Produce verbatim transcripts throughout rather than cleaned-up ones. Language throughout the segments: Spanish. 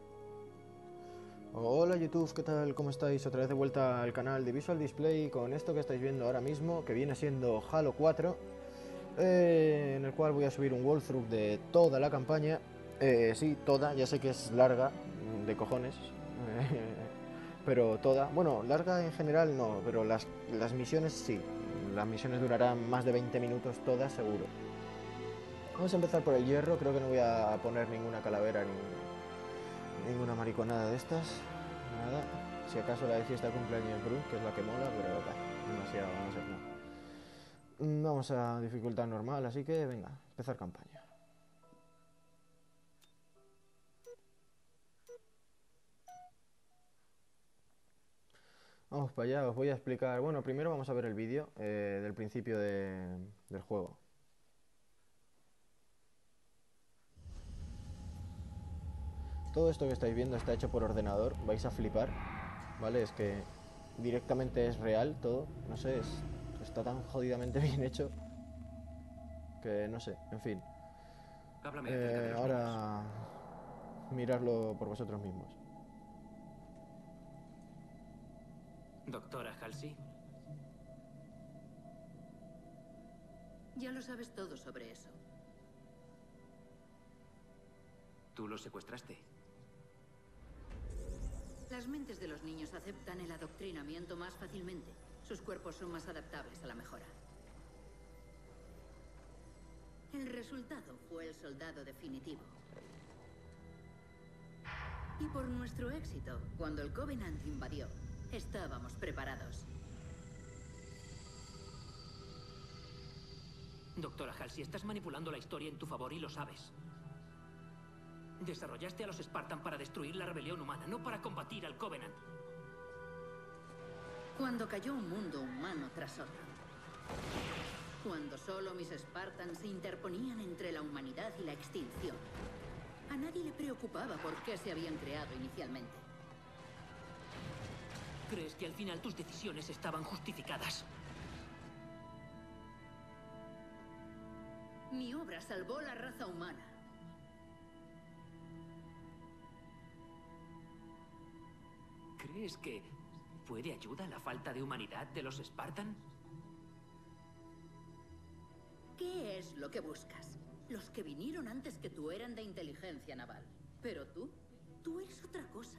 Hola YouTube, ¿qué tal? ¿Cómo estáis? Otra vez de vuelta al canal de Visual Display con esto que estáis viendo ahora mismo, que viene siendo Halo cuatro, eh, en el cual voy a subir un walkthrough de toda la campaña. Eh, sí, toda, ya sé que es larga, de cojones, pero toda. Bueno, larga en general no, pero las, las misiones sí. Las misiones durarán más de veinte minutos todas, seguro. Vamos a empezar por el hierro, creo que no voy a poner ninguna calavera ni ninguna mariconada de estas. Nada. Si acaso la de fiesta de cumpleaños Brut, que es la que mola, pero bah, demasiado, no sé, no. Vamos a dificultad normal, así que venga, empezar campaña. Vamos para allá, os voy a explicar. Bueno, primero vamos a ver el vídeo eh, del principio de, del juego. Todo esto que estáis viendo está hecho por ordenador, vais a flipar, ¿vale? Es que directamente es real todo, no sé, es, está tan jodidamente bien hecho que no sé, en fin. Háblame acerca de Eh, los niños. ahora mirarlo por vosotros mismos. Doctora Halsey. Ya lo sabes todo sobre eso. ¿Tú los secuestraste? Las mentes de los niños aceptan el adoctrinamiento más fácilmente. Sus cuerpos son más adaptables a la mejora. El resultado fue el soldado definitivo. Y por nuestro éxito, cuando el Covenant invadió, estábamos preparados. Doctora Halsey, estás manipulando la historia en tu favor y lo sabes. Desarrollaste a los Spartan para destruir la rebelión humana, no para combatir al Covenant. Cuando cayó un mundo humano tras otro. Cuando solo mis Spartans se interponían entre la humanidad y la extinción. A nadie le preocupaba por qué se habían creado inicialmente. ¿Crees que al final tus decisiones estaban justificadas? Mi obra salvó la raza humana. ¿Crees que fue de ayuda la falta de humanidad de los Spartan? ¿Qué es lo que buscas? Los que vinieron antes que tú eran de inteligencia naval. Pero tú, tú eres otra cosa.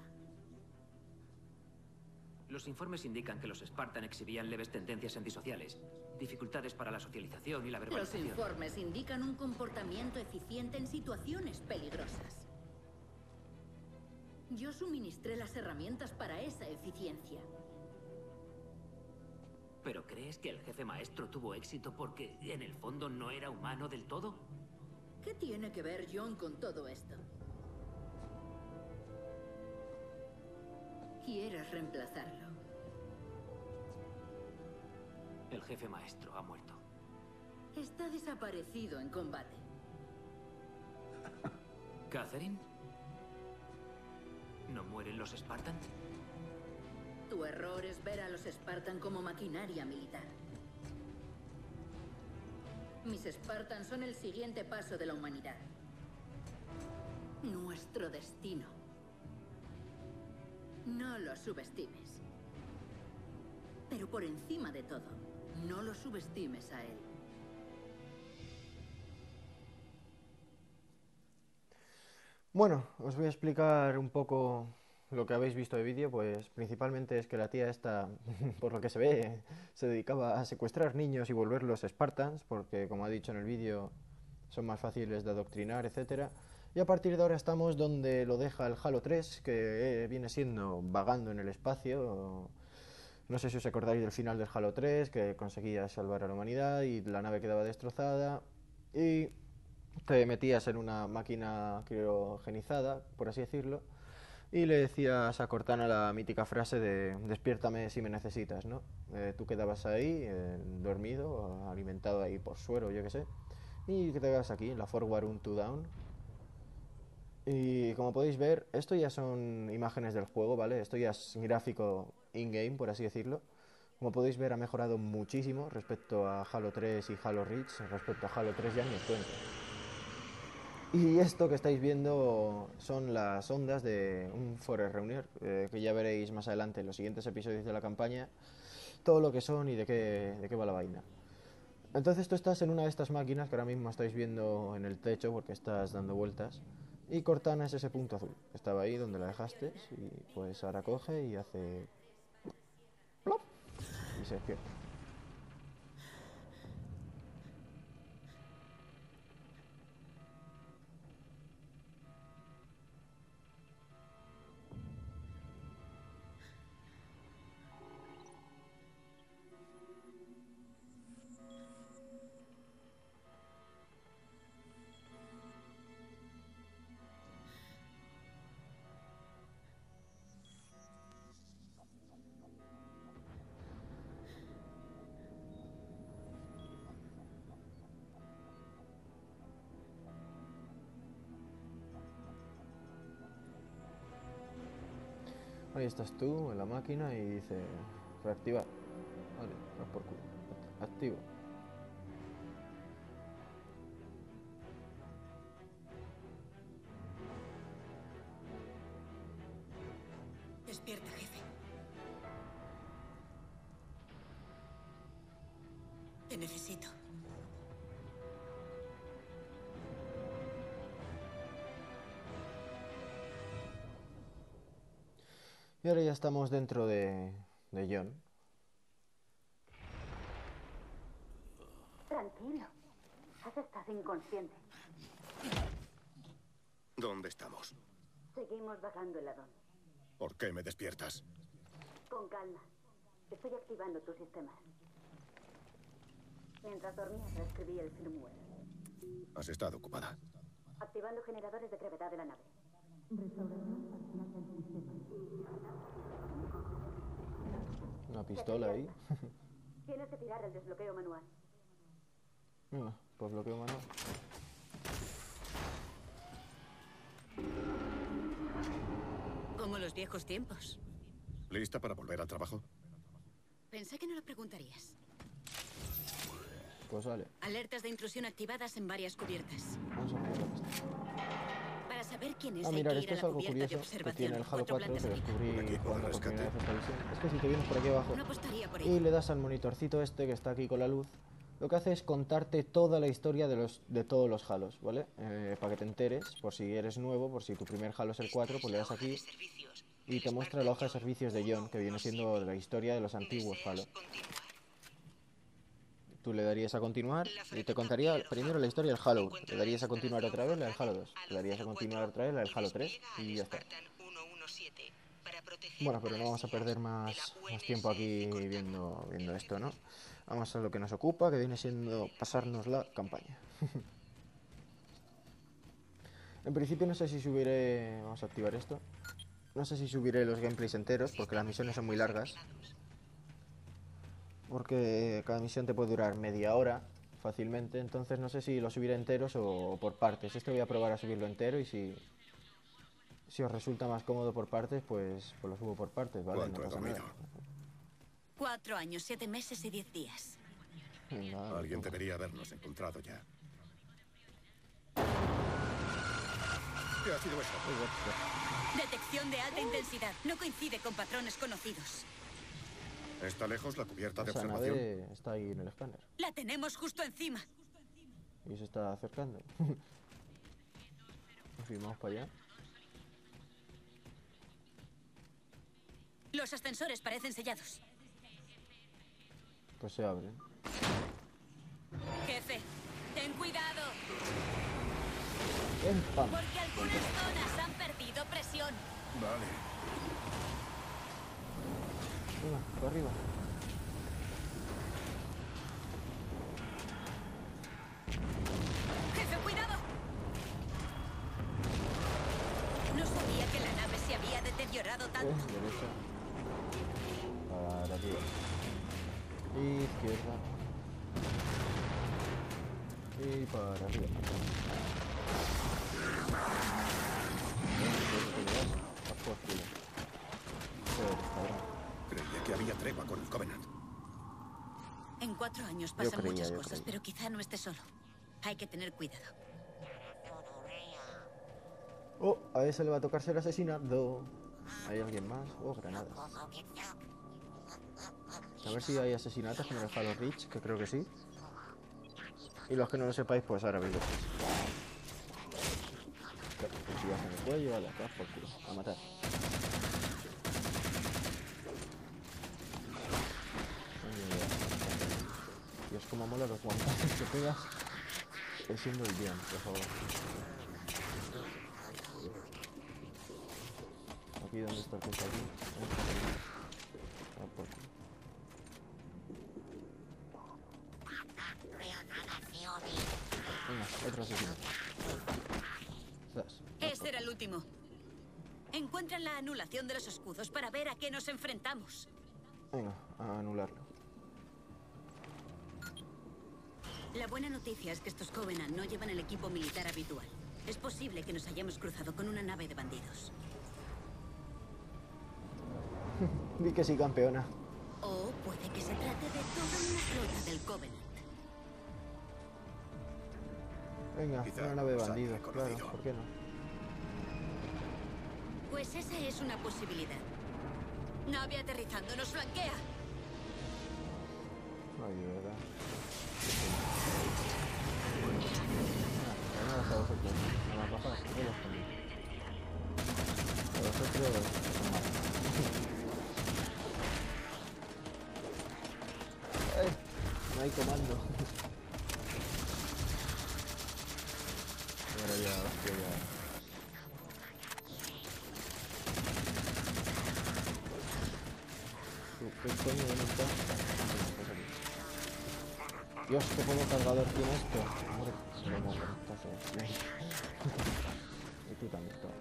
Los informes indican que los Spartan exhibían leves tendencias antisociales, dificultades para la socialización y la Los verbalización. informes indican un comportamiento eficiente en situaciones peligrosas. Yo suministré las herramientas para esa eficiencia. ¿Pero crees que el jefe maestro tuvo éxito porque en el fondo no era humano del todo? ¿Qué tiene que ver John con todo esto? ¿Quieres reemplazarlo? El jefe maestro ha muerto. Está desaparecido en combate. ¿Catherine? ¿No mueren los Spartan? Tu error es ver a los Spartan como maquinaria militar. Mis Spartans son el siguiente paso de la humanidad. Nuestro destino. No lo subestimes. Pero por encima de todo, no lo subestimes a él. Bueno, os voy a explicar un poco lo que habéis visto de vídeo, pues principalmente es que la tía esta, por lo que se ve, se dedicaba a secuestrar niños y volverlos Spartans, porque como ha dicho en el vídeo, son más fáciles de adoctrinar, etcétera. Y a partir de ahora estamos donde lo deja el Halo tres, que viene siendo vagando en el espacio. No sé si os acordáis del final del Halo tres, que conseguía salvar a la humanidad y la nave quedaba destrozada. Y te metías en una máquina criogenizada, por así decirlo, y le decías a Cortana la mítica frase de despiértame si me necesitas, ¿no? Eh, tú quedabas ahí, eh, dormido, alimentado ahí por suero, yo qué sé, y que te quedas aquí, en la Forward Un to Down. Y como podéis ver, esto ya son imágenes del juego, ¿vale? Esto ya es gráfico in-game, por así decirlo. Como podéis ver, ha mejorado muchísimo respecto a Halo tres y Halo Reach. Respecto a Halo tres ya ni os cuento. Y esto que estáis viendo son las ondas de un Forest Reunion, eh, que ya veréis más adelante en los siguientes episodios de la campaña, todo lo que son y de qué, de qué va la vaina. Entonces tú estás en una de estas máquinas que ahora mismo estáis viendo en el techo porque estás dando vueltas, y Cortana es ese punto azul. Estaba ahí donde la dejaste y pues ahora coge y hace... ¡plop! Y se despierta. Ahí estás tú en la máquina y dice reactivar. Vale, vas por culo. Activo. Despierta, jefe. Te necesito. Y ahora ya estamos dentro de, de John. Tranquilo. Has estado inconsciente. ¿Dónde estamos? Seguimos vagando el Adón. ¿Por qué me despiertas? Con calma. Estoy activando tus sistemas. Mientras dormías, reescribí el firmware. Has estado ocupada. Activando generadores de gravedad de la nave. Restauración parcial del sistema. Una pistola ahí. Tienes que tirar el desbloqueo manual. Ah, pues bloqueo manual. Como los viejos tiempos. ¿Lista para volver al trabajo? Pensé que no lo preguntarías. Pues vale. Alertas de intrusión activadas en varias cubiertas. Vamos a poner la pista. Para saber quién es, Ah, hay mirar, que esto ir a es la algo cubierta de curioso que observación. tiene el Halo Cuatro cuatro, que plantas descubrí ¿Un equipo de jugando por primera rescate? vez esta visión. Es que si te vienes por aquí abajo No apostaría por y ello. le das al monitorcito este que está aquí con la luz, lo que hace es contarte toda la historia de los de todos los Halos, ¿vale? Eh, para que te enteres, por si eres nuevo, por si tu primer Halo es el cuatro, pues le das aquí y te muestra la hoja de servicios de John, que viene siendo la historia de los antiguos Halo. Tú le darías a continuar y te contaría primero la historia del Halo. Le darías a continuar otra vez la del Halo dos. Le darías a continuar otra vez la del Halo tres y ya está. Bueno, pero no vamos a perder más, más tiempo aquí viendo, viendo esto, ¿no? Vamos a lo que nos ocupa, que viene siendo pasarnos la campaña. En principio no sé si subiré... Vamos a activar esto. No sé si subiré los gameplays enteros, porque las misiones son muy largas. Porque cada misión te puede durar media hora fácilmente, entonces no sé si lo subiré enteros o por partes. Este voy a probar a subirlo entero y si, si os resulta más cómodo por partes, pues, pues lo subo por partes, ¿vale? ¿Cuánto No he pasa dormido? nada. Cuatro años, siete meses y diez días. Venga, Alguien toma. debería habernos encontrado ya. ¿Qué ha sido eso? Uy, hostia. Detección de alta intensidad. No coincide con patrones conocidos. ¿Está lejos la cubierta de Esa observación? nave está ahí en el escáner La tenemos justo encima. y se está acercando. En fin, vamos para allá. Los ascensores parecen sellados. Pues se abren. Jefe, ten cuidado, ¡Em, pam! porque algunas zonas han perdido presión. Vale. Venga, para arriba. Jefe, cuidado. No sabía que la nave se había deteriorado Eh, tanto. derecha. Para arriba. Izquierda. Y para arriba. Vas por culo. Joder, cabrón. Creía que había tregua con el Covenant. En cuatro años Yo pasan creía, muchas yo cosas, creía. pero quizá no esté solo. Hay que tener cuidado. Oh, a ese le va a tocar ser asesinado. ¿Hay alguien más? Oh, granadas. A ver si hay asesinatos como en el Halo Reach, que creo que sí. Y los que no lo sepáis, pues ahora veis. Si vas en el cuello, vale, acá por culo. A matar. Dios, como mola los guantazos que pegas. Es siendo el bien, por favor. Aquí donde está el punto aquí. Ah, por culo. Venga, otro asesinato. Ese era el último. Encuentran la anulación de los escudos para ver a qué nos enfrentamos. Venga, a anularlo. La buena noticia es que estos Covenant no llevan el equipo militar habitual. Es posible que nos hayamos cruzado con una nave de bandidos. Vi que sí, campeona. O puede que se trate de toda una flota del Covenant. Venga, Quizá una nave de nos bandidos, haya claro, conocido. ¿por qué no? Pues esa es una posibilidad. Nave aterrizando, nos flanquea. Ay, de verdad. Ah, granadas a vosotros. A las bajas, no los tenéis. A vosotros son malos. ¡Eh! No hay comando. Ahora ya, hostia, ya. ¿Qué coño? ¿Dónde está? Pues aquí. Dios, qué poco cargador tiene esto. Hombre, se lo mojo, entonces. Y tú también, todo.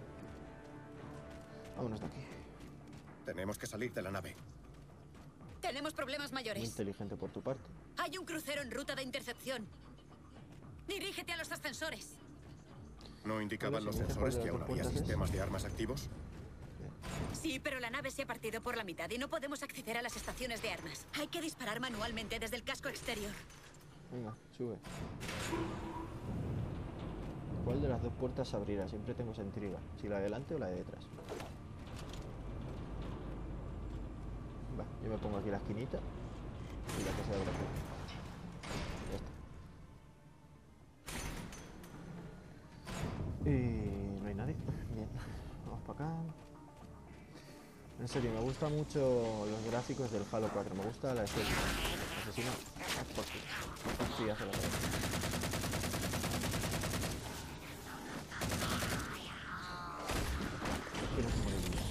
Vámonos de aquí. Tenemos que salir de la nave. Tenemos problemas Muy mayores. inteligente por tu parte. Hay un crucero en ruta de intercepción. Dirígete a los ascensores. ¿No indicaban Vale, los si me dice sensores cuál de que las aún dos había puertas es. sistemas de armas activos? Sí, pero la nave se ha partido por la mitad y no podemos acceder a las estaciones de armas. Hay que disparar manualmente desde el casco exterior. Venga, sube. ¿Cuál de las dos puertas se abrirá? Siempre tengo esa intriga. Si la de delante o la de detrás. Va, yo me pongo aquí la esquinita. Y la que se abre aquí. Ya está. Y no hay nadie. Bien. Vamos para acá. En serio, me gustan mucho los gráficos del Halo cuatro. Me gusta la estética. Asesino. Ah, por fin. Sí, hace la cabeza. Que no se muere bien.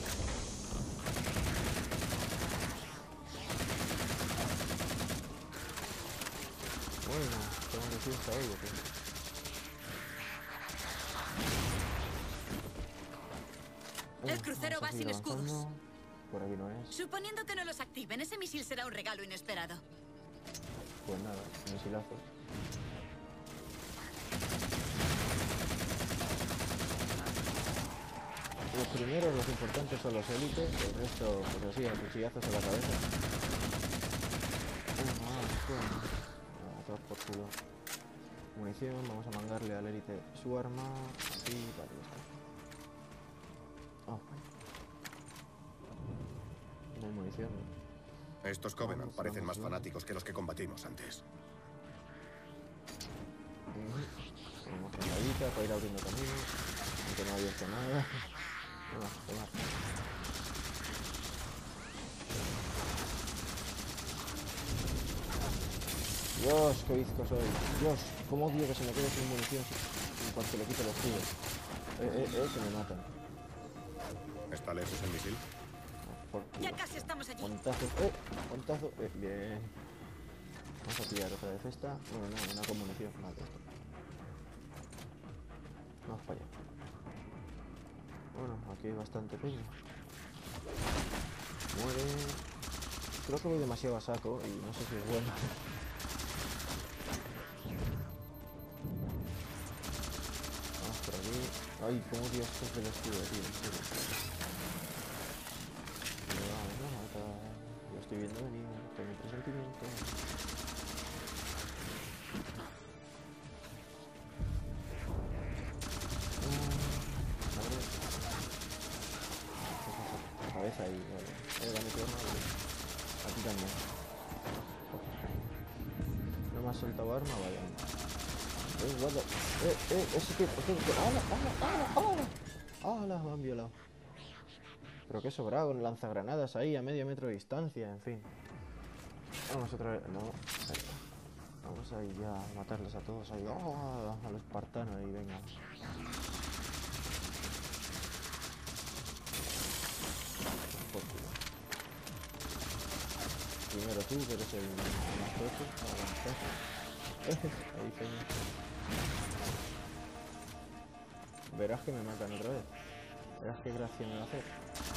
Bueno, tengo que fiesta hoy, ¿o qué? El crucero va sin escudos. Por aquí no es. Suponiendo que no los activen, ese misil será un regalo inesperado. Pues nada, misilazos. Los primeros, los importantes son los élites, el resto, pues así, a cuchillazos a la cabeza. Ah, bueno. A todos por culo. Munición, vamos a mandarle al élite su arma. Así, vale, ya está. Oh. No hay munición, ¿no? Estos Covenant Vamos, parecen vamos, más vamos. fanáticos que los que combatimos antes. Tenemos granadita para ir abriendo camino. Aunque no haya hecho nada. Venga, venga. Dios, qué bizco soy. Dios, cómo odio que se me quede sin munición en cuanto le quito los tiros. Eh, eh, eh, que me matan. ¿Está lejos el misil? Por culo. Ya casi estamos allí. Pontazo, eh, pontazo, eh, bien. Vamos a pillar otra vez esta. Bueno, no, una con munición. Vale, esto. Vamos para allá. Bueno, aquí hay bastante peña. Muere. Creo que voy demasiado a saco y no sé si es bueno. Vamos por aquí. Ay, cómo Dios coge el escudo, tío, en serio. Me va, me mata. Yo estoy viendo venir, tengo mi presentimiento. Ah. cabeza ahí, vale. Eh, dame tu arma, vale. A ti también. No me has soltado arma, vale. Eh, guarda. Eh, eh, ese tío. ¡Hala, hala, hala, hala! ¡Hala! Me han violado. Pero qué sobrado con lanzagranadas ahí a medio metro de distancia, en fin. Vamos otra vez. No. Vamos ahí ya a matarles a todos ahí. ¡Oh! A los espartanos ahí, venga. Por culo. Primero tú, que eres el más tocho. Ahí, peña. Verás que me matan otra vez. Verás qué gracia me va a hacer.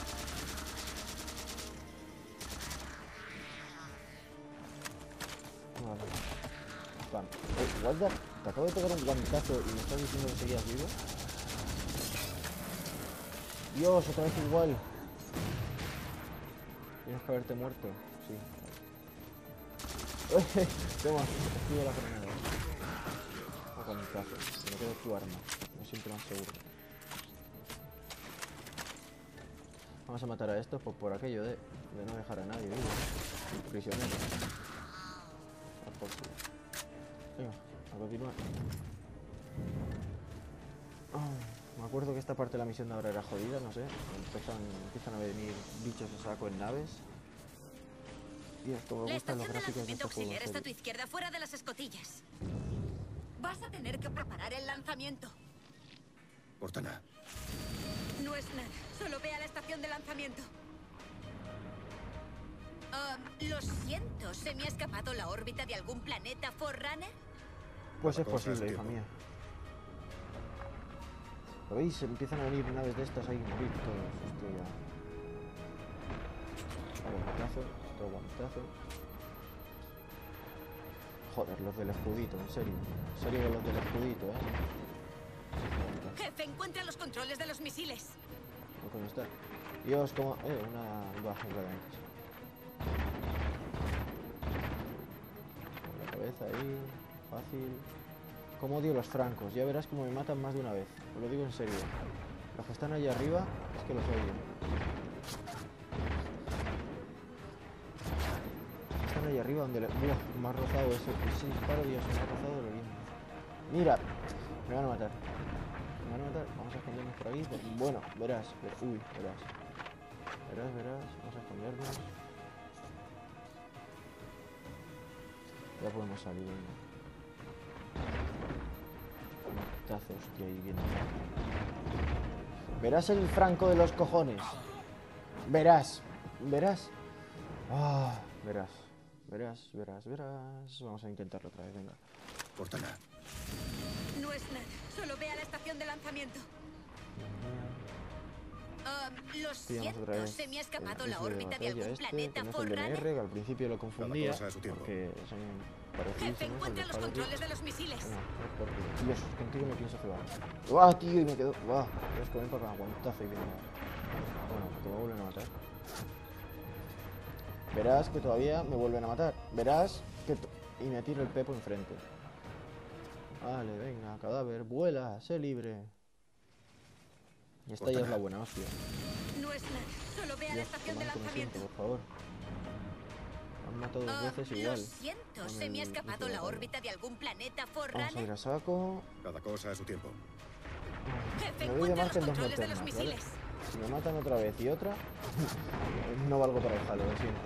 Vale. Pam. Eh, what the... Te acabo de pegar un guantazo y me estás diciendo que seguías vivo. Dios, otra vez igual. Tienes que haberte muerto. Sí. Toma, esquiva la granada. Un guantazo. Me quedo tu arma. Me siento más seguro. Vamos a matar a estos pues, por aquello de, de no dejar a nadie vivo. Prisionero. Venga, a continuar. Oh, me acuerdo que esta parte de la misión de ahora era jodida, no sé. Empiezan, empiezan a venir bichos a saco en naves. Dios, como me gustan los gráficos de este juego. Está a tu izquierda, fuera de las escotillas. Vas a tener que preparar el lanzamiento. Cortana. No es nada, solo ve a la estación de lanzamiento. Uh, lo siento, ¿se me ha escapado la órbita de algún planeta Forerunner? Pues es posible, hija mía. ¿Lo veis? Empiezan a venir naves de estas ahí, morir todos. Esto ya... Aguantazo, otro aguantazo. Joder, los del escudito, en serio. En serio que los del escudito, eh. Jefe, encuentra los controles de los misiles. ¿Cómo está? Dios, como... Eh, una baja realmente. Con la cabeza ahí, fácil. Como odio los francos, ya verás como me matan más de una vez. Os lo digo en serio. Los que están ahí arriba, es que los odio. Los que están ahí arriba donde... Le... Uf, me ha rozado ese, ese disparo, Dios, me ha rozado de lo bien. Mira, me van a matar. Me van a matar, vamos a escondernos por aquí. Bueno, verás, ver... uy, verás. Verás, verás, vamos a escondernos. Ya podemos salir, venga. Tazo, hostia, ahí viene. Verás el franco de los cojones. Verás, verás. Ah, verás, verás, verás, verás. Vamos a intentarlo otra vez, venga. Cortana. No es nada, solo ve a la estación de lanzamiento. Uh, lo siento, se me ha escapado la órbita de, de algún este, planeta Forerunner. Que al principio lo confundía porque son parecidos. Jefe, encuentra los controles de los misiles. No, no, Dios, contigo me pienso cebar. ¡Guau, tío! Y me quedo... ¡Guau! Tienes que venir para acá, aguantazo y viene. Bueno, que me vuelven a matar. Verás que todavía me vuelven a matar. Verás que... Y me tiro el pepo enfrente. Vale, venga, cadáver, vuela, sé libre. Y esta ya es la buena hostia. No es nada, solo ve a la estación de lanzamiento. Por favor. Me han matado dos veces igual. Lo siento, se me ha escapado la órbita de algún planeta Forerunner. Vamos a ir a saco. Cada cosa a su tiempo. Jefe, me voy a encuentra llamar los controles de los ¿vale? misiles. Si me matan otra vez y otra, no valgo para el jalo, lo siento.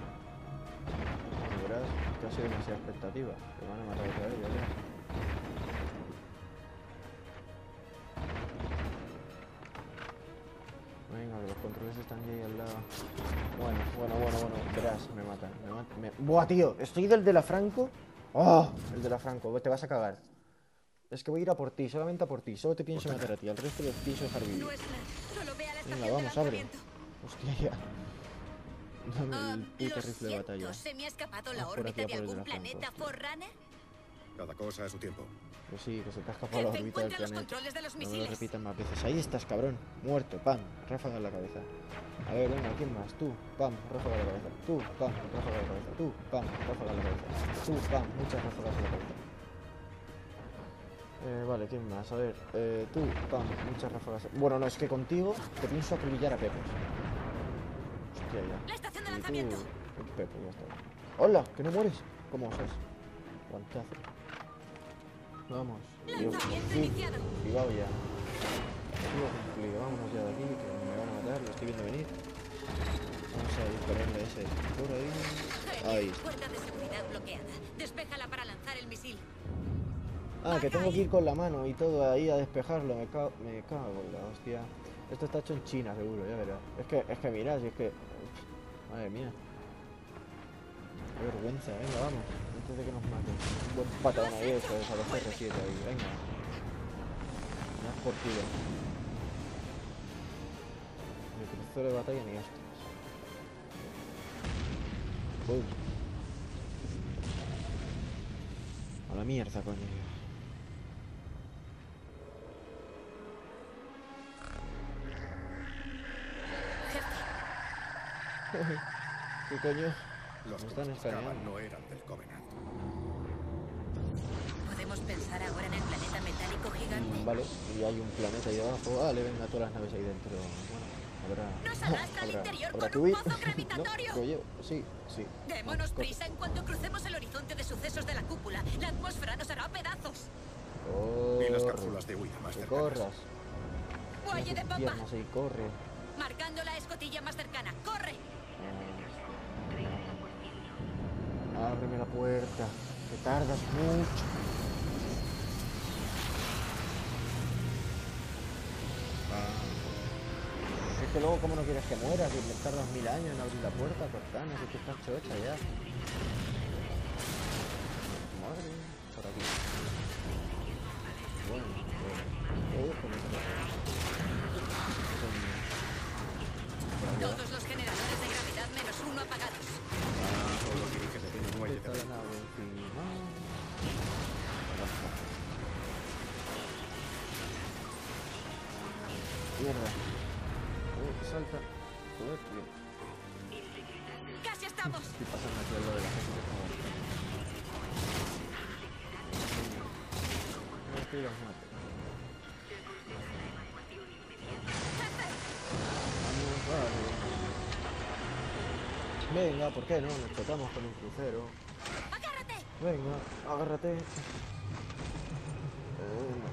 Y verás que ha sido demasiada expectativa. Me van a matar otra vez, ya verás. Venga, que los controles están ahí al lado. Bueno, bueno, bueno, bueno. Verás, me matan. Me matan me... ¡Buah, tío! Estoy del de la Franco. ¡Oh! El de la Franco. Te vas a cagar. Es que voy a ir a por ti, solamente a por ti. Solo te pienso matar a ti. Al resto los pienso dejar vivir. No es nada. Solo ve a la estación Venga, vamos, de abre. Hostia, ya. Dame el uh, puto rifle de batalla. ¿Se me ha escapado la Vamos por aquí órbita a de por el de algún la Franco, planeta hostia. Forerunner? Cada cosa a su tiempo. Pues sí, que se te ha escapado la Jefe, órbita del encuentra los planeta. controles de los No me lo misiles. repitan más veces. Ahí estás, cabrón. Muerto, pam. Ráfaga en la cabeza. A ver, venga, ¿quién más? Tú, pam, ráfaga en la cabeza. Tú, pam, ráfaga en la cabeza. Tú, pam, ráfaga en la cabeza. Tú, pam, muchas ráfagas en la cabeza. Eh, vale, ¿quién más? A ver, eh, tú, pam, muchas ráfagas. Bueno, no, es que contigo te pienso acribillar a pepos. Hostia, ya. La estación de Y tú, lanzamiento. un Pepe, ya está. ¡Hola! ¿Que no mueres? ¿Cómo osas? Guantazo. Vamos. Dios, Lanzamiento sí, iniciado. activado ya. Activo cumplido. Vámonos ya de aquí, que me van a matar. Lo estoy viendo venir. Vamos a dispararle a ese por ahí. Ahí está. Puerta de seguridad bloqueada. Despéjala para lanzar el misil. Ah, que tengo que ir con la mano y todo ahí a despejarlo. Me cago, me cago en la hostia. Esto está hecho en China, seguro, ya verás. Es que, es que mirad, si es que... Madre mía. Qué vergüenza, venga, vamos. Antes de que nos maten. Un buen patadón ahí, eso es, a los R siete ahí, venga. Me has portido. Ni crucero de batalla ni hostias. Uy. A la mierda, coño. ¿Qué coño? Los Me que están nos buscaban escaneando. no eran del Covenant. ¿Podemos pensar ahora en el planeta metálico gigante? Mm, Vale, y hay un planeta ahí abajo. Vale, venga, todas las naves ahí dentro. Bueno, habrá. Nos arrastra al habrá, interior habrá con que un huir. pozo ¿No? gravitatorio. ¿Lo llevo? Sí, sí. Démonos Corre. prisa en cuanto crucemos el horizonte de sucesos de la cúpula. La atmósfera nos hará pedazos. Y las Corre. cápsulas de huida más Que cercanas. corras. Muelle Tienes de tus popa. piernas ahí, corre. Marcando la escotilla más cercana. ¡Corre! Ah, ábreme la puerta. Que tardas mucho. Ah. Es que luego, ¿cómo no quieres que mueras? Si me tardas mil años en abrir la puerta, Cortana, si tú estás chocha ya. Madre mía, por aquí. Bueno, bueno. Eh, con el- con- Todos los generadores de gravedad menos uno apagados. Todo dirige desde un muelle de Está la venta. nave encima. Mierda. Oh, salta. Joder, tío. ¡Casi estamos! Estoy pasando aquí al lado de la gente. No estoy los mato. Vamos, vale. Venga, ¿por qué no? Nos chocamos con un crucero. ¡Agárrate! Venga, agárrate. Eh, no, no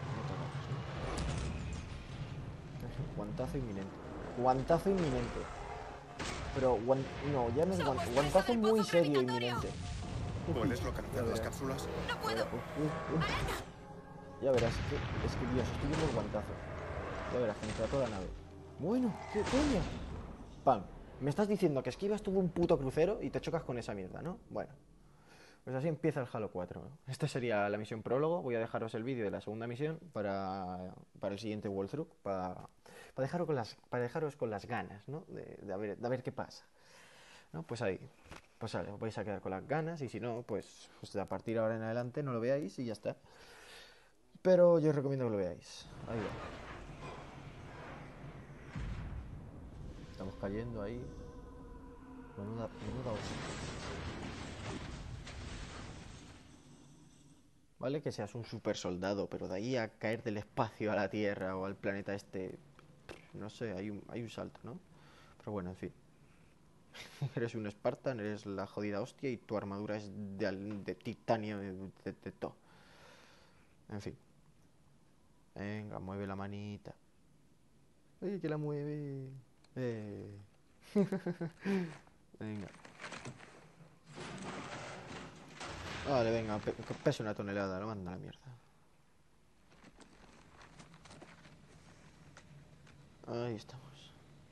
te Guantazo inminente. Guantazo inminente. Pero guan... no, ya no es guan... Somos guantazo presa del muy pozo serio gravitatorio. inminente. ¿Puedes localizar las cápsulas? ¡No puedo! Uh, uh, uh. Ya verás, es que, es que Dios, estoy viendo el guantazo. Ya verás, que me trató la nave. Bueno, ¿qué coño? Pam. Me estás diciendo que esquivas todo un puto crucero y te chocas con esa mierda, ¿no? Bueno. Pues así empieza el Halo cuatro, ¿no? Esta sería la misión prólogo. Voy a dejaros el vídeo de la segunda misión para, para el siguiente walkthrough. Para, para, dejaros con las, para dejaros con las ganas, ¿no? De, de, a ver, de a ver qué pasa. ¿No? Pues ahí. Pues vale, os vais a quedar con las ganas. Y si no, pues, pues a partir de ahora en adelante no lo veáis y ya está. Pero yo os recomiendo que lo veáis. Ahí va. Estamos cayendo ahí. Menuda, menuda hostia. Vale que seas un super soldado, pero de ahí a caer del espacio a la Tierra o al planeta este, no sé, hay un, hay un salto, ¿no? Pero bueno, en fin. Eres un Spartan, eres la jodida hostia y tu armadura es de, al- de titanio, de, de, de todo. En fin. Venga, mueve la manita. Oye, que la mueve. Eh. Venga. Vale, venga, pe pesa una tonelada, lo manda a la mierda. Ahí estamos.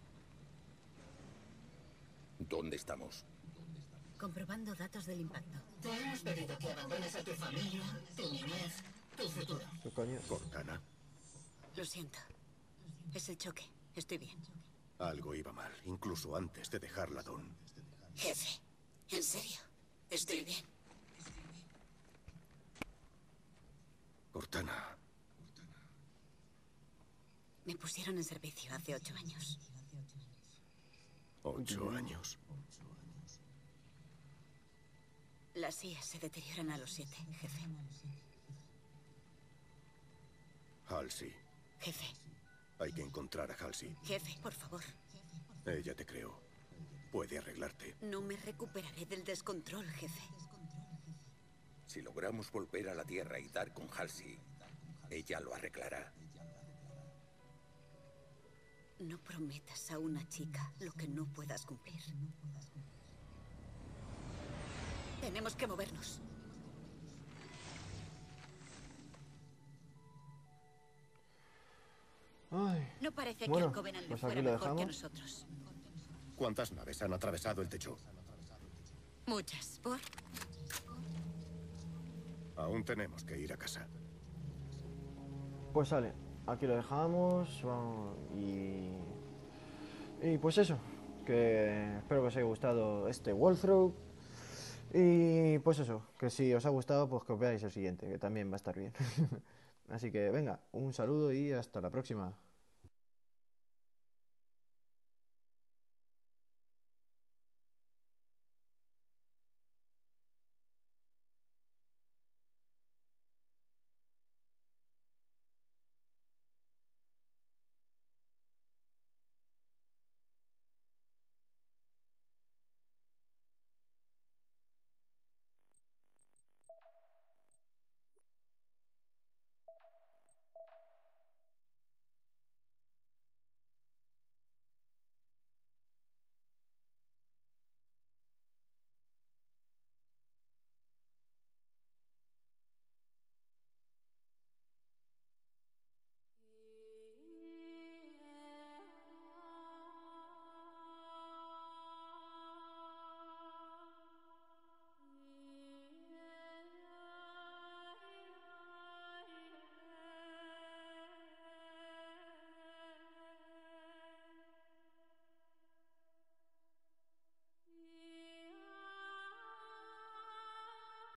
¿Dónde estamos? Comprobando datos del impacto. Te hemos pedido que abandones a tu familia, tu niñez, tu futuro. ¿Qué coño? Cortana. Lo siento. Es el choque. Estoy bien. Algo iba mal, incluso antes de dejar la Dawn. Jefe, ¿en serio? Estoy bien. Cortana. Me pusieron en servicio hace ocho años. Ocho años. Las I A se deterioran a los siete, jefe. Halsey. Jefe, Hay que encontrar a Halsey. jefe, por favor. Ella te creó. puede arreglarte. No me recuperaré del descontrol, jefe. Si logramos volver a la Tierra y dar con Halsey, ella lo arreglará. No prometas a una chica lo que no puedas cumplir. Tenemos que movernos. Ay. No parece Bueno, que el Covenant le pues fuera aquí lo mejor que dejamos. nosotros. ¿Cuántas naves han atravesado el techo? Muchas. ¿Por? Aún tenemos que ir a casa. Pues sale, aquí lo dejamos. Vamos, y. Y pues eso. Que espero que os haya gustado este walkthrough. Y pues eso, que si os ha gustado, pues que os veáis el siguiente, que también va a estar bien. Así que venga, un saludo y hasta la próxima.